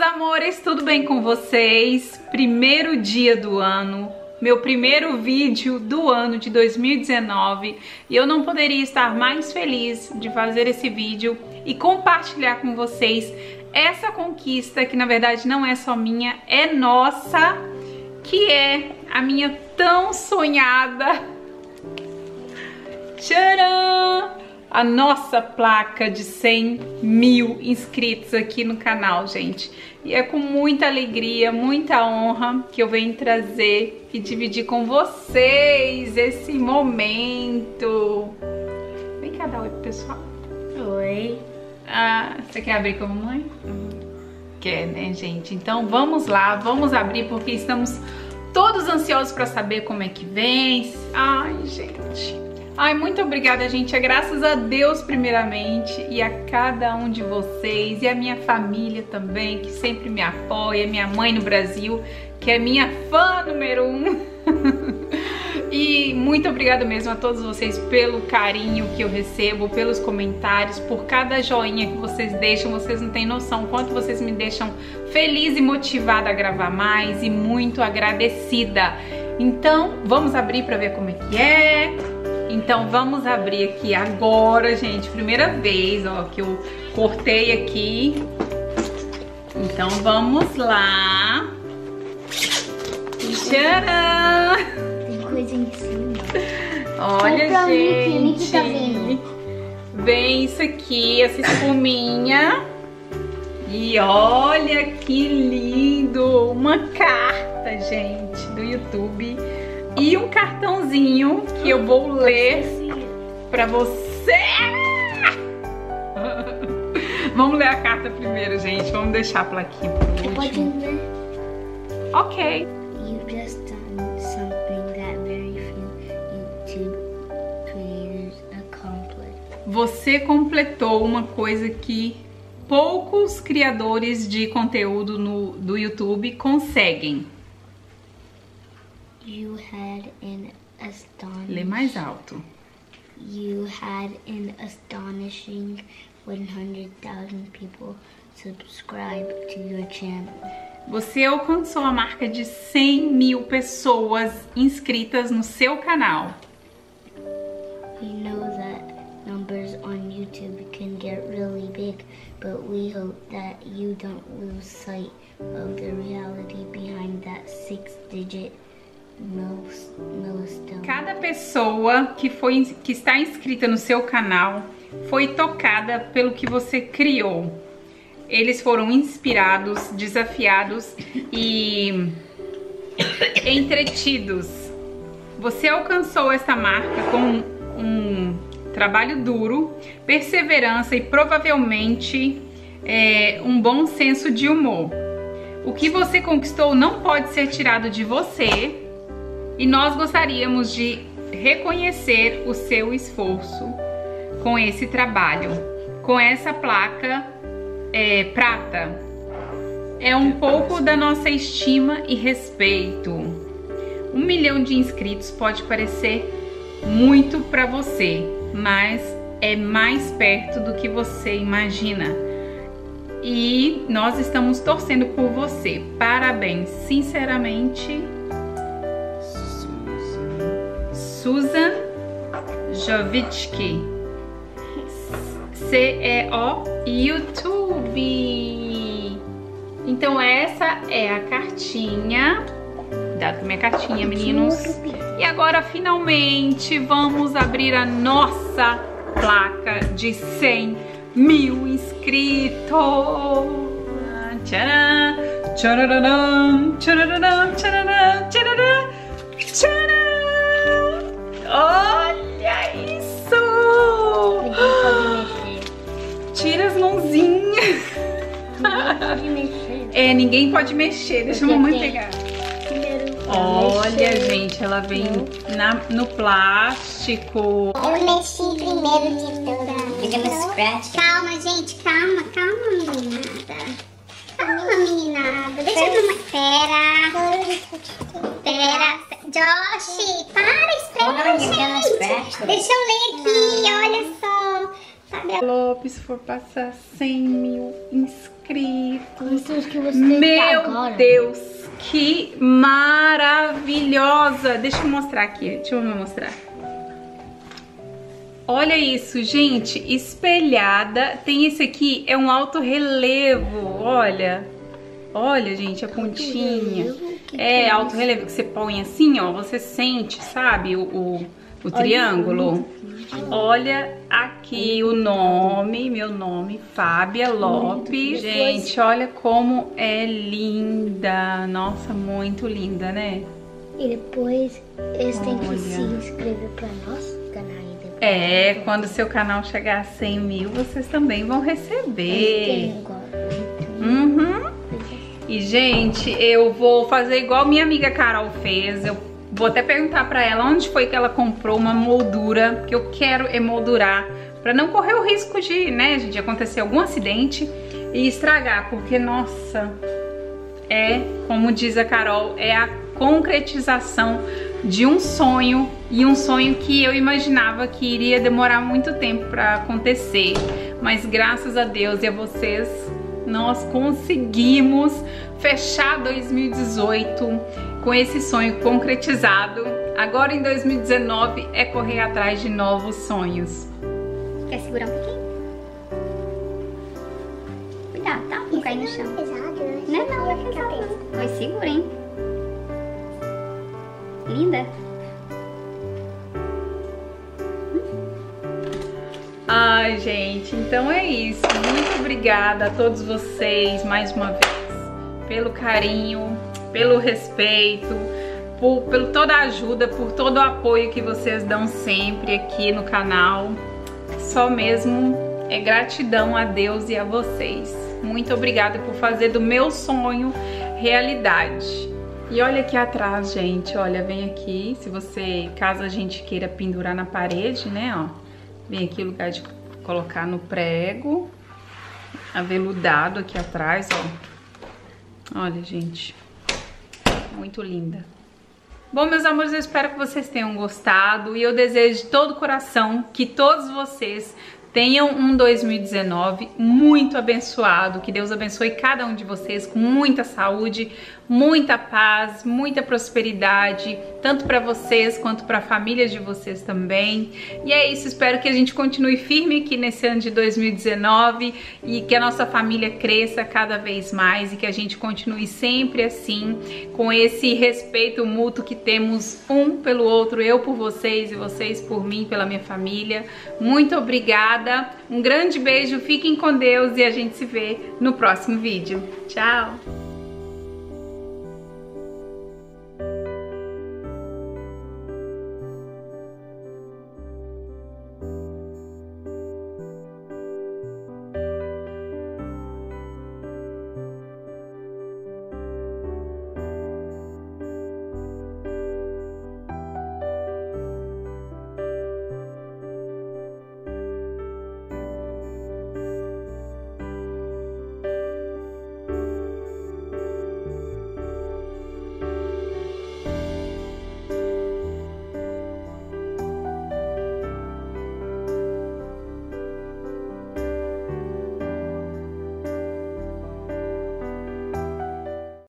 meus amores, tudo bem com vocês? Primeiro dia do ano, meu primeiro vídeo do ano de 2019 e eu não poderia estar mais feliz de fazer esse vídeo e compartilhar com vocês essa conquista que na verdade não é só minha, é nossa, que é a minha tão sonhada, tcharam! A nossa placa de 100 mil inscritos aqui no canal, gente. E é com muita alegria, muita honra que eu venho trazer e dividir com vocês esse momento. Vem cá dar oi pro pessoal. Oi. Ah, você quer abrir com a mamãe? Quer, né, gente? Então vamos lá, vamos abrir porque estamos todos ansiosos para saber como é que vem. Ai, gente. Ai, muito obrigada, gente. É graças a Deus primeiramente e a cada um de vocês e a minha família também, que sempre me apoia, minha mãe no Brasil, que é minha fã número 1. E muito obrigada mesmo a todos vocês pelo carinho que eu recebo, pelos comentários, por cada joinha que vocês deixam. Vocês não têm noção quanto vocês me deixam feliz e motivada a gravar mais e muito agradecida. Então, vamos abrir para ver como é que é. Então vamos abrir aqui agora, gente, primeira vez, ó, que eu cortei aqui. Então vamos lá. Tcharam! Tem coisa em cima. Olha, gente, tá vendo? vem isso aqui, essa espuminha. E olha que lindo! Uma carta, gente, do YouTube. E um cartãozinho que eu vou ler pra você. Vamos ler a carta primeiro, gente. Vamos deixar a plaquinha pro último. Pode ler. Ok. You've just done something that very few YouTube creators accomplish. Você completou uma coisa que poucos criadores de conteúdo do YouTube conseguem. You had an astonishing. Lê mais alto. You had an astonishing 100,000 people subscribe to your channel. Você alcançou a marca de 100 mil pessoas inscritas no seu canal. We know that numbers on YouTube can get really big, but we hope that you don't lose sight of the reality behind that 6-digit milestone. Cada pessoa que está inscrita no seu canal foi tocada pelo que você criou. Eles foram inspirados, desafiados e entretidos. Você alcançou esta marca com um trabalho duro, perseverança e provavelmente um bom senso de humor. O que você conquistou não pode ser tirado de você. E nós gostaríamos de reconhecer o seu esforço com esse trabalho, com essa placa prata. É um pouco da nossa estima e respeito. 1 milhão de inscritos pode parecer muito para você, mas é mais perto do que você imagina. E nós estamos torcendo por você. Parabéns, sinceramente. Susan Jovitsky, CEO YouTube. Então essa é a cartinha. Dá minha cartinha, meninos. E agora finalmente vamos abrir a nossa placa de 100 mil inscritos. Tcharam! Tcharam! Tcharam! Tcharam! Tcharam! Tcharam! Olha isso! Ninguém pode mexer. Tira as mãozinhas. Ninguém pode mexer. Ninguém pode mexer. Deixa a mamãe pegar. Olha, gente, ela vem no plástico. Eu mexi primeiro de tudo. Fizemos scratch. Calma, gente, calma, meninada. Calma, meninada. Deixa eu tomar. Espera. Josh, para, espera, gente. Deixa eu ler aqui, olha só. Tá Lopes for passar 100 mil inscritos. Quantos que você Meu agora? Deus, que maravilhosa! Deixa eu mostrar aqui, deixa eu mostrar. Olha isso, gente, espelhada. Tem esse aqui, é um alto relevo, olha. Olha, gente, a pontinha. É alto relevo que você põe assim, ó, você sente, sabe, o triângulo. Olha aqui o nome, meu nome, Fábia Lopes. Gente, olha como é linda. Nossa, muito linda, né? E depois eles têm que se inscrever pra nosso canal. É, quando o seu canal chegar a 100 mil, vocês também vão receber. Uhum. E, gente, eu vou fazer igual minha amiga Carol fez. Eu vou até perguntar pra ela onde foi que ela comprou uma moldura, que eu quero emoldurar, pra não correr o risco de, né, gente, acontecer algum acidente e estragar, porque, nossa, como diz a Carol, é a concretização de um sonho, e um sonho que eu imaginava que iria demorar muito tempo pra acontecer, mas graças a Deus e a vocês, nós conseguimos fechar 2018 com esse sonho concretizado. Agora em 2019 é correr atrás de novos sonhos. Quer segurar um pouquinho? Cuidado, tá? Não cair no chão. Não é não, é pesado. Mas segura, hein? Linda. Ai, gente, então é isso. Muito obrigada a todos vocês mais uma vez pelo carinho, pelo respeito, por toda a ajuda, por todo o apoio que vocês dão sempre aqui no canal. Só mesmo é gratidão a Deus e a vocês. Muito obrigada por fazer do meu sonho realidade. E olha aqui atrás, gente, olha, vem aqui, se você, caso a gente queira pendurar na parede, né, ó, vem aqui o lugar de colocar no prego, aveludado aqui atrás, ó. Olha, gente, muito linda. Bom, meus amores, eu espero que vocês tenham gostado e eu desejo de todo o coração que todos vocês tenham um 2019 muito abençoado, que Deus abençoe cada um de vocês com muita saúde, muita paz, muita prosperidade, tanto para vocês quanto para a família de vocês também. E é isso, espero que a gente continue firme aqui nesse ano de 2019 e que a nossa família cresça cada vez mais e que a gente continue sempre assim, com esse respeito mútuo que temos um pelo outro, eu por vocês e vocês por mim, pela minha família. Muito obrigada, um grande beijo, fiquem com Deus e a gente se vê no próximo vídeo. Tchau!